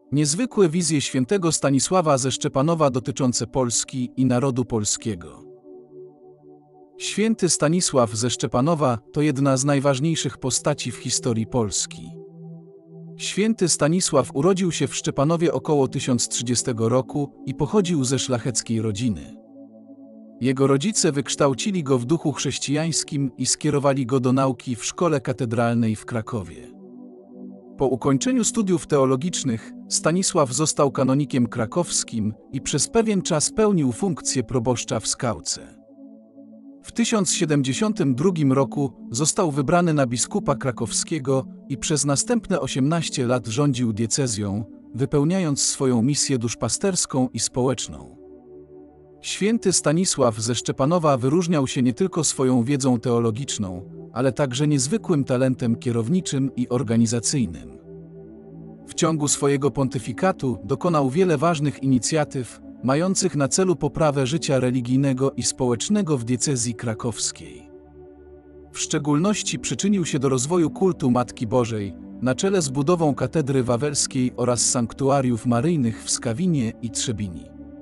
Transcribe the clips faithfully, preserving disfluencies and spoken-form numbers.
Niezwykłe wizje świętego Stanisława ze Szczepanowa dotyczące Polski i narodu polskiego. Święty Stanisław ze Szczepanowa to jedna z najważniejszych postaci w historii Polski. Święty Stanisław urodził się w Szczepanowie około tysiąc trzydziestego roku i pochodził ze szlacheckiej rodziny. Jego rodzice wykształcili go w duchu chrześcijańskim i skierowali go do nauki w szkole katedralnej w Krakowie. Po ukończeniu studiów teologicznych Stanisław został kanonikiem krakowskim i przez pewien czas pełnił funkcję proboszcza w Skałce. W tysiąc siedemdziesiątym drugim roku został wybrany na biskupa krakowskiego i przez następne osiemnaście lat rządził diecezją, wypełniając swoją misję duszpasterską i społeczną. Święty Stanisław ze Szczepanowa wyróżniał się nie tylko swoją wiedzą teologiczną, ale także niezwykłym talentem kierowniczym i organizacyjnym. W ciągu swojego pontyfikatu dokonał wiele ważnych inicjatyw, mających na celu poprawę życia religijnego i społecznego w diecezji krakowskiej. W szczególności przyczynił się do rozwoju kultu Matki Bożej, na czele z budową katedry wawelskiej oraz sanktuariów maryjnych w Skawinie i Trzebini.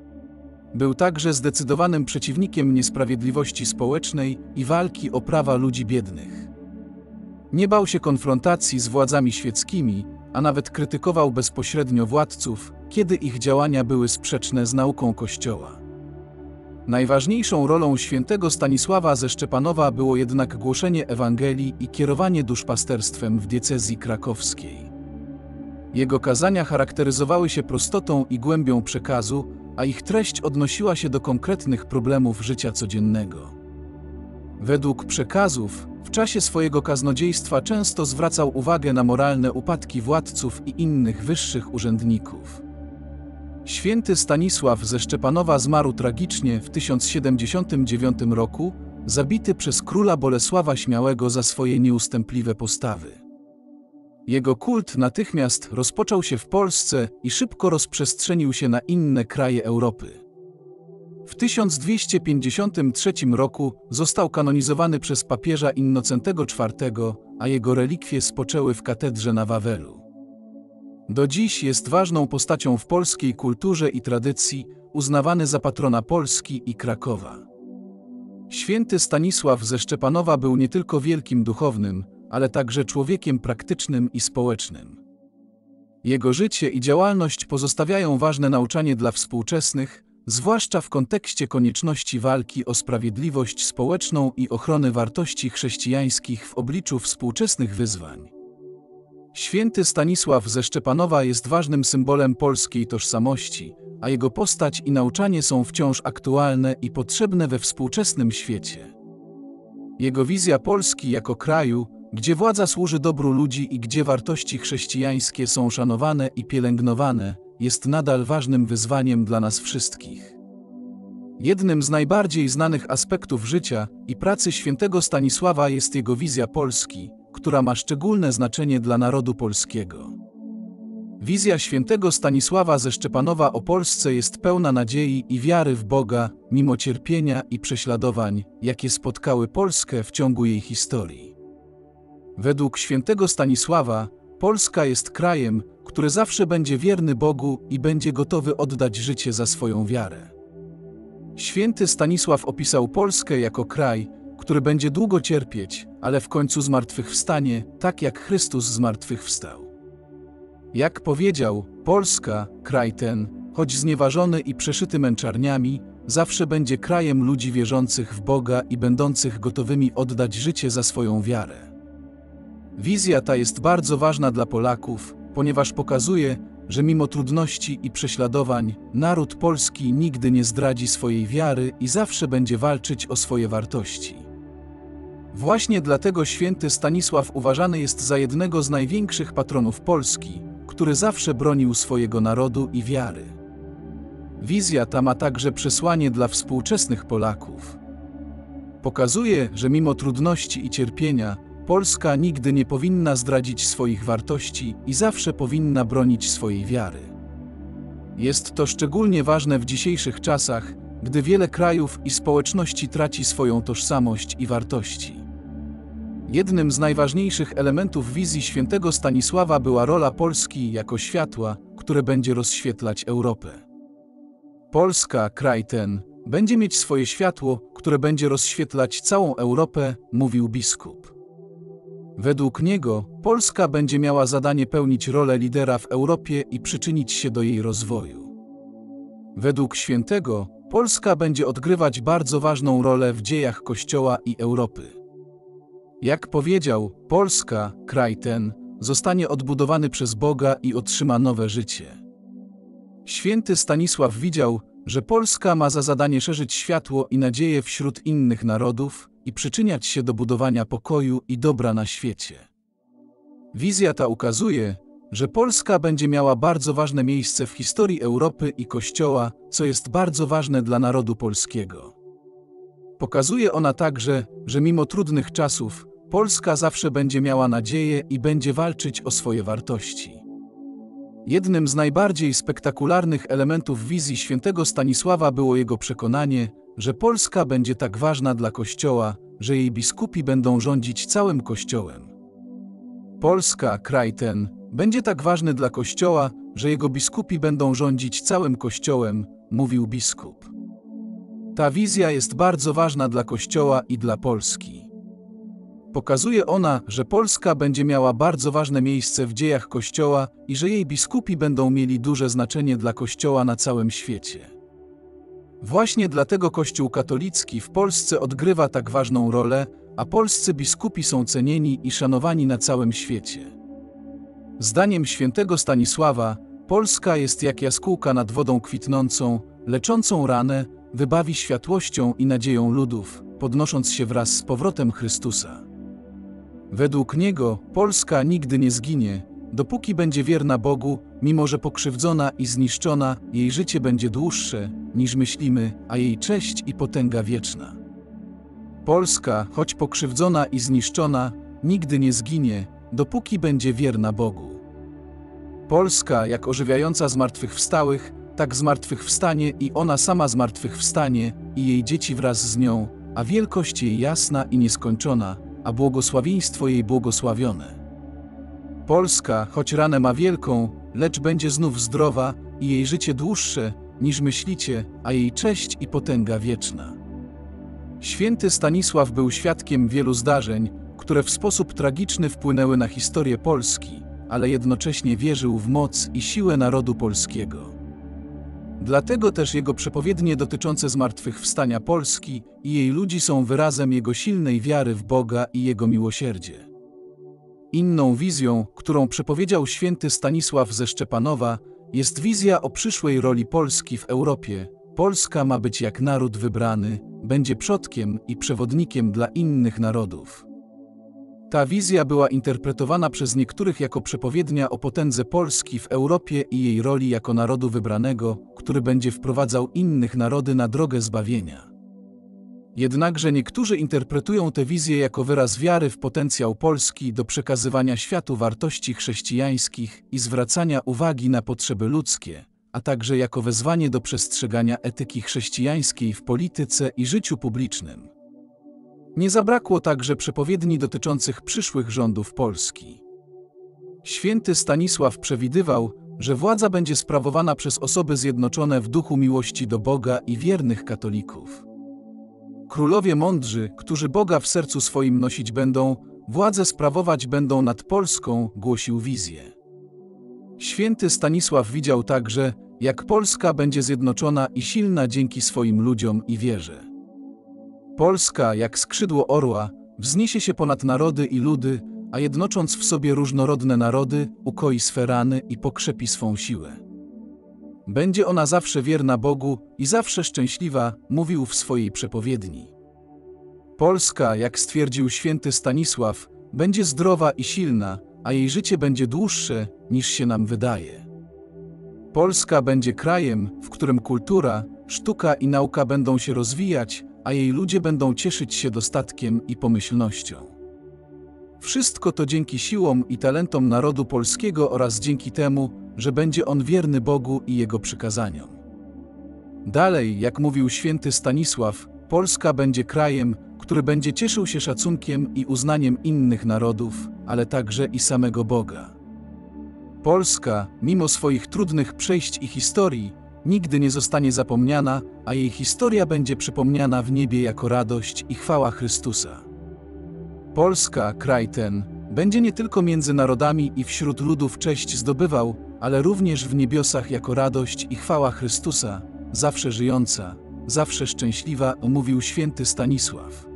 Był także zdecydowanym przeciwnikiem niesprawiedliwości społecznej i walki o prawa ludzi biednych. Nie bał się konfrontacji z władzami świeckimi, a nawet krytykował bezpośrednio władców, kiedy ich działania były sprzeczne z nauką Kościoła. Najważniejszą rolą świętego Stanisława ze Szczepanowa było jednak głoszenie Ewangelii i kierowanie duszpasterstwem w diecezji krakowskiej. Jego kazania charakteryzowały się prostotą i głębią przekazu, a ich treść odnosiła się do konkretnych problemów życia codziennego. Według przekazów, w czasie swojego kaznodziejstwa często zwracał uwagę na moralne upadki władców i innych wyższych urzędników. Święty Stanisław ze Szczepanowa zmarł tragicznie w tysiąc siedemdziesiątym dziewiątym roku, zabity przez króla Bolesława Śmiałego za swoje nieustępliwe postawy. Jego kult natychmiast rozpoczął się w Polsce i szybko rozprzestrzenił się na inne kraje Europy. W tysiąc dwieście pięćdziesiątym trzecim roku został kanonizowany przez papieża Innocentego czwartego, a jego relikwie spoczęły w katedrze na Wawelu. Do dziś jest ważną postacią w polskiej kulturze i tradycji, uznawany za patrona Polski i Krakowa. Święty Stanisław ze Szczepanowa był nie tylko wielkim duchownym, ale także człowiekiem praktycznym i społecznym. Jego życie i działalność pozostawiają ważne nauczanie dla współczesnych, zwłaszcza w kontekście konieczności walki o sprawiedliwość społeczną i ochrony wartości chrześcijańskich w obliczu współczesnych wyzwań. Święty Stanisław ze Szczepanowa jest ważnym symbolem polskiej tożsamości, a jego postać i nauczanie są wciąż aktualne i potrzebne we współczesnym świecie. Jego wizja Polski jako kraju, gdzie władza służy dobru ludzi i gdzie wartości chrześcijańskie są szanowane i pielęgnowane, jest nadal ważnym wyzwaniem dla nas wszystkich. Jednym z najbardziej znanych aspektów życia i pracy świętego Stanisława jest jego wizja Polski, która ma szczególne znaczenie dla narodu polskiego. Wizja świętego Stanisława ze Szczepanowa o Polsce jest pełna nadziei i wiary w Boga, mimo cierpienia i prześladowań, jakie spotkały Polskę w ciągu jej historii. Według świętego Stanisława, Polska jest krajem, który zawsze będzie wierny Bogu i będzie gotowy oddać życie za swoją wiarę. Święty Stanisław opisał Polskę jako kraj, który będzie długo cierpieć, ale w końcu zmartwychwstanie, tak jak Chrystus zmartwychwstał. Jak powiedział, Polska, kraj ten, choć znieważony i przeszyty męczarniami, zawsze będzie krajem ludzi wierzących w Boga i będących gotowymi oddać życie za swoją wiarę. Wizja ta jest bardzo ważna dla Polaków, ponieważ pokazuje, że mimo trudności i prześladowań, naród polski nigdy nie zdradzi swojej wiary i zawsze będzie walczyć o swoje wartości. Właśnie dlatego święty Stanisław uważany jest za jednego z największych patronów Polski, który zawsze bronił swojego narodu i wiary. Wizja ta ma także przesłanie dla współczesnych Polaków. Pokazuje, że mimo trudności i cierpienia, Polska nigdy nie powinna zdradzić swoich wartości i zawsze powinna bronić swojej wiary. Jest to szczególnie ważne w dzisiejszych czasach, gdy wiele krajów i społeczności traci swoją tożsamość i wartości. Jednym z najważniejszych elementów wizji świętego Stanisława była rola Polski jako światła, które będzie rozświetlać Europę. Polska, kraj ten, będzie mieć swoje światło, które będzie rozświetlać całą Europę, mówił biskup. Według niego Polska będzie miała zadanie pełnić rolę lidera w Europie i przyczynić się do jej rozwoju. Według świętego Polska będzie odgrywać bardzo ważną rolę w dziejach Kościoła i Europy. Jak powiedział, Polska, kraj ten, zostanie odbudowany przez Boga i otrzyma nowe życie. Święty Stanisław widział, że Polska ma za zadanie szerzyć światło i nadzieję wśród innych narodów i przyczyniać się do budowania pokoju i dobra na świecie. Wizja ta ukazuje, że Polska będzie miała bardzo ważne miejsce w historii Europy i Kościoła, co jest bardzo ważne dla narodu polskiego. Pokazuje ona także, że mimo trudnych czasów, Polska zawsze będzie miała nadzieję i będzie walczyć o swoje wartości. Jednym z najbardziej spektakularnych elementów wizji świętego Stanisława było jego przekonanie, że Polska będzie tak ważna dla Kościoła, że jej biskupi będą rządzić całym Kościołem. Polska, kraj ten, będzie tak ważny dla Kościoła, że jego biskupi będą rządzić całym Kościołem, mówił biskup. Ta wizja jest bardzo ważna dla Kościoła i dla Polski. Pokazuje ona, że Polska będzie miała bardzo ważne miejsce w dziejach Kościoła i że jej biskupi będą mieli duże znaczenie dla Kościoła na całym świecie. Właśnie dlatego Kościół katolicki w Polsce odgrywa tak ważną rolę, a polscy biskupi są cenieni i szanowani na całym świecie. Zdaniem świętego Stanisława, Polska jest jak jaskółka nad wodą kwitnącą, leczącą ranę, wybawi światłością i nadzieją ludów, podnosząc się wraz z powrotem Chrystusa. Według niego Polska nigdy nie zginie, dopóki będzie wierna Bogu, mimo że pokrzywdzona i zniszczona, jej życie będzie dłuższe, niż myślimy, a jej cześć i potęga wieczna. Polska, choć pokrzywdzona i zniszczona, nigdy nie zginie, dopóki będzie wierna Bogu. Polska, jak ożywiająca zmartwychwstałych, tak zmartwychwstanie i ona sama zmartwychwstanie, i jej dzieci wraz z nią, a wielkość jej jasna i nieskończona, a błogosławieństwo jej błogosławione. Polska, choć ranę ma wielką, lecz będzie znów zdrowa i jej życie dłuższe, niż myślicie, a jej cześć i potęga wieczna. Święty Stanisław był świadkiem wielu zdarzeń, które w sposób tragiczny wpłynęły na historię Polski, ale jednocześnie wierzył w moc i siłę narodu polskiego. Dlatego też jego przepowiednie dotyczące zmartwychwstania Polski i jej ludzi są wyrazem jego silnej wiary w Boga i jego miłosierdzie. Inną wizją, którą przepowiedział święty Stanisław ze Szczepanowa, jest wizja o przyszłej roli Polski w Europie. Polska ma być jak naród wybrany, będzie przodkiem i przewodnikiem dla innych narodów. Ta wizja była interpretowana przez niektórych jako przepowiednia o potędze Polski w Europie i jej roli jako narodu wybranego, który będzie wprowadzał innych narody na drogę zbawienia. Jednakże niektórzy interpretują tę wizję jako wyraz wiary w potencjał Polski do przekazywania światu wartości chrześcijańskich i zwracania uwagi na potrzeby ludzkie, a także jako wezwanie do przestrzegania etyki chrześcijańskiej w polityce i życiu publicznym. Nie zabrakło także przepowiedni dotyczących przyszłych rządów Polski. Święty Stanisław przewidywał, że władza będzie sprawowana przez osoby zjednoczone w duchu miłości do Boga i wiernych katolików. Królowie mądrzy, którzy Boga w sercu swoim nosić będą, władzę sprawować będą nad Polską, głosił wizję. Święty Stanisław widział także, jak Polska będzie zjednoczona i silna dzięki swoim ludziom i wierze. Polska, jak skrzydło orła, wzniesie się ponad narody i ludy, a jednocząc w sobie różnorodne narody, ukoi swe rany i pokrzepi swą siłę. Będzie ona zawsze wierna Bogu i zawsze szczęśliwa, mówił w swojej przepowiedni. Polska, jak stwierdził święty Stanisław, będzie zdrowa i silna, a jej życie będzie dłuższe, niż się nam wydaje. Polska będzie krajem, w którym kultura, sztuka i nauka będą się rozwijać, a jej ludzie będą cieszyć się dostatkiem i pomyślnością. Wszystko to dzięki siłom i talentom narodu polskiego oraz dzięki temu, że będzie on wierny Bogu i Jego przykazaniom. Dalej, jak mówił święty Stanisław, Polska będzie krajem, który będzie cieszył się szacunkiem i uznaniem innych narodów, ale także i samego Boga. Polska, mimo swoich trudnych przejść i historii, nigdy nie zostanie zapomniana, a jej historia będzie przypomniana w niebie jako radość i chwała Chrystusa. Polska, kraj ten, będzie nie tylko między narodami i wśród ludów cześć zdobywał, ale również w niebiosach jako radość i chwała Chrystusa, zawsze żyjąca, zawsze szczęśliwa, mówił święty Stanisław.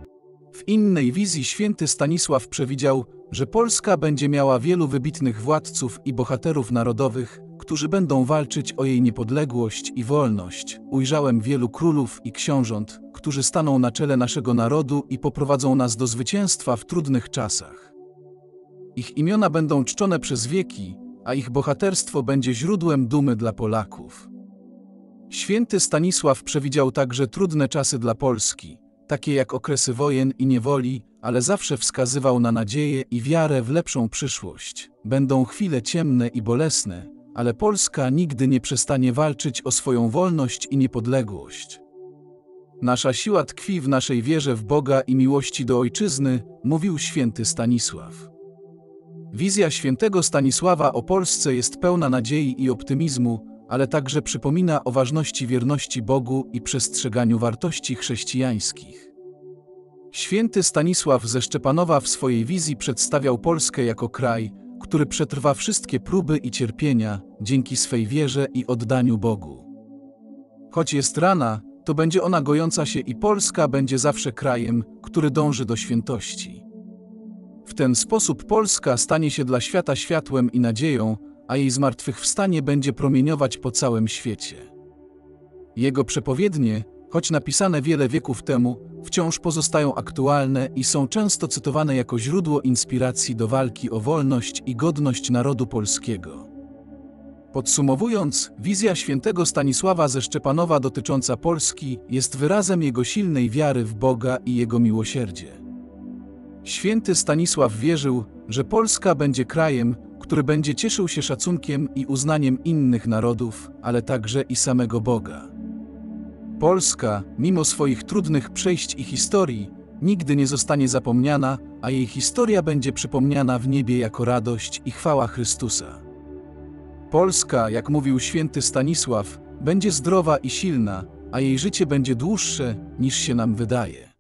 W innej wizji święty Stanisław przewidział, że Polska będzie miała wielu wybitnych władców i bohaterów narodowych, którzy będą walczyć o jej niepodległość i wolność. Ujrzałem wielu królów i książąt, którzy staną na czele naszego narodu i poprowadzą nas do zwycięstwa w trudnych czasach. Ich imiona będą czczone przez wieki, a ich bohaterstwo będzie źródłem dumy dla Polaków. Święty Stanisław przewidział także trudne czasy dla Polski, takie jak okresy wojen i niewoli, ale zawsze wskazywał na nadzieję i wiarę w lepszą przyszłość. Będą chwile ciemne i bolesne, ale Polska nigdy nie przestanie walczyć o swoją wolność i niepodległość. Nasza siła tkwi w naszej wierze w Boga i miłości do Ojczyzny, mówił święty Stanisław. Wizja świętego Stanisława o Polsce jest pełna nadziei i optymizmu, ale także przypomina o ważności wierności Bogu i przestrzeganiu wartości chrześcijańskich. Święty Stanisław ze Szczepanowa w swojej wizji przedstawiał Polskę jako kraj, który przetrwa wszystkie próby i cierpienia dzięki swej wierze i oddaniu Bogu. Choć jest rana, to będzie ona gojąca się i Polska będzie zawsze krajem, który dąży do świętości. W ten sposób Polska stanie się dla świata światłem i nadzieją, a jej zmartwychwstanie będzie promieniować po całym świecie. Jego przepowiednie, choć napisane wiele wieków temu, wciąż pozostają aktualne i są często cytowane jako źródło inspiracji do walki o wolność i godność narodu polskiego. Podsumowując, wizja świętego Stanisława ze Szczepanowa dotycząca Polski jest wyrazem jego silnej wiary w Boga i jego miłosierdzie. Święty Stanisław wierzył, że Polska będzie krajem, który będzie cieszył się szacunkiem i uznaniem innych narodów, ale także i samego Boga. Polska, mimo swoich trudnych przejść i historii, nigdy nie zostanie zapomniana, a jej historia będzie przypomniana w niebie jako radość i chwała Chrystusa. Polska, jak mówił święty Stanisław, będzie zdrowa i silna, a jej życie będzie dłuższe, niż się nam wydaje.